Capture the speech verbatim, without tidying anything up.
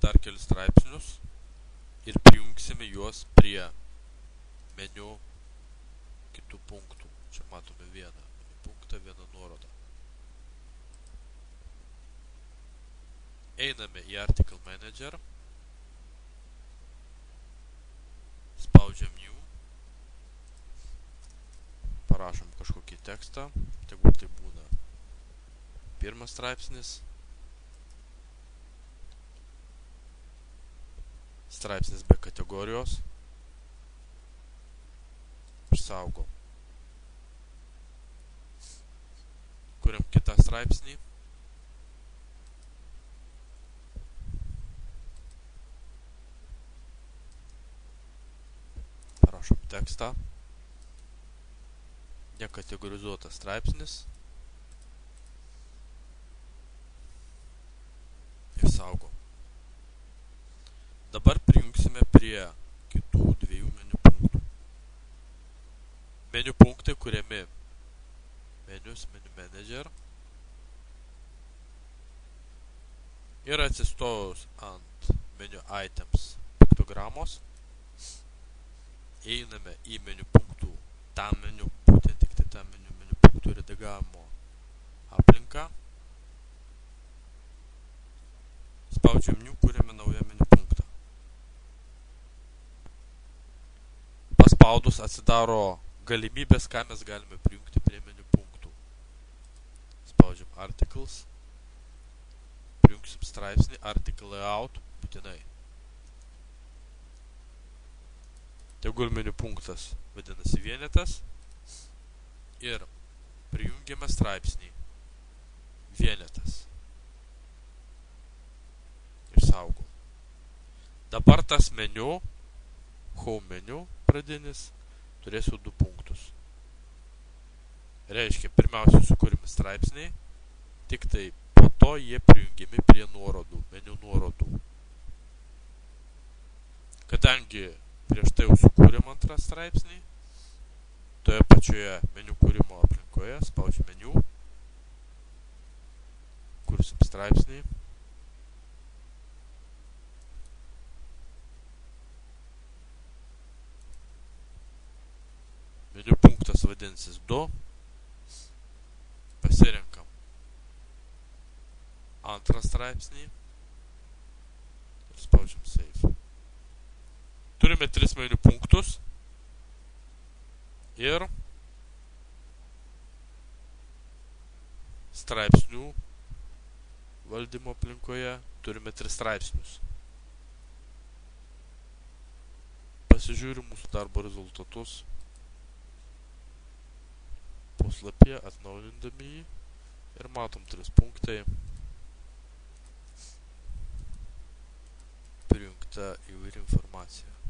dar kelius straipsnius ir prijungsime juos prie meniu kitų punktų. Čia matome vieną punktą, vieną nuorodą. Einame į Article Manager, spaudžiam New, parašom kažkokį tekstą, tegul tai būna pirmas straipsnis, straipsnis be kategorijos, išsaugom. Kuriam kitą straipsnį, parašom tekstą, nekategorizuotas straipsnis ir saugom. Dabar prijungsime prie kitų dviejų meniu punktų. Meniu punktai kuriami menus, menu manager ir atsistojus ant menu items piktogramos einame į meniu punktų, tam meniu, būtent tik tai tam meniu, meniu punktų redagavimo aplinką, spaudžiam New, kuriame naują meniu punktą. Paspaudus atsidaro galimybės, ką mes galime prijungti prie meniu punktų. Spaudžiam Articles, prijungsim straipsnį, Article Layout, būtinai. Tegul meniu punktas vadinasi vienetas ir prijungiame straipsnį vienetas ir saugom. Dabar tas meniu, home meniu pradinis, turėsiu du punktus. Reiškia, pirmiausia sukūrime straipsniai, tik tai po to jie prijungiami prie nuorodų, meniu nuorodų. Kadangi prieš tai jau sukūrėm antrą straipsnį, toje pačioje meniu kūrimo aplinkoje spaudžiu meniu, kursim straipsnį, meniu punktas vadinsis du, pasirenkam antrą straipsnį ir spaudžiam Save. Turime tris meniu punktus ir straipsnių valdymo aplinkoje turime tris straipsnius. Pasižiūrim mūsų darbo rezultatus puslapyje, atnaujindami jį ir matom tris punktai, prijungta įvairi informacija.